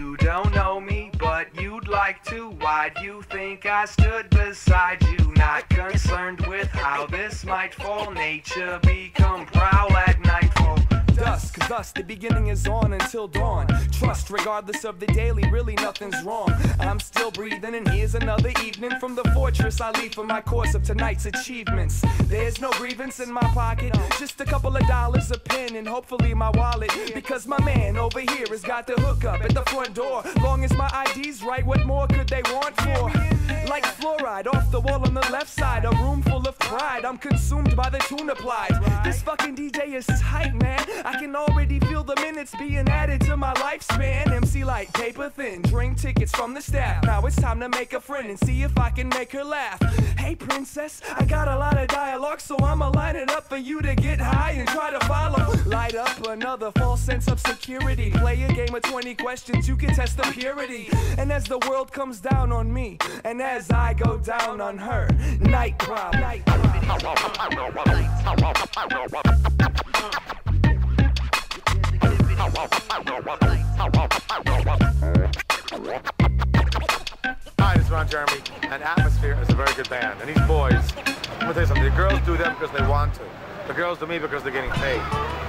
You don't know me, but you'd like to. Why'd you think I stood beside you? Not concerned with how this might fall. Nature become prowl at nightfall. Dusk, thus the beginning is on until dawn. Trust, regardless of the daily, really nothing's wrong. I'm still breathing, and here's another evening from the fortress I leave for my course of tonight's achievements. There's no grievance in my pocket, just a couple of dollars, a pen, and hopefully my wallet. Because my man over here has got the hookup at the front door. Long as my ID's right, what more could they want for? Like fluoride off the wall on the left side, a room full of pride. I'm consumed by the tune applied. This fucking DJ is tight, man. I can already feel the minutes being added to my lifespan. MC like paper thin, drink tickets from the staff. Now it's time to make a friend and see if I can make her laugh. Hey princess, I got a lot of dialogue, so I'ma line it up for you to get high and try to follow. Light up another false sense of security. Play a game of 20 questions, you can test the purity. And as the world comes down on me, and as I go down on her, Nightprowler. Hi, this is Ron Jeremy, and Atmosphere is a very good band. And these boys, I'm gonna tell you something, the girls do them because they want to. The girls do me because they're getting paid.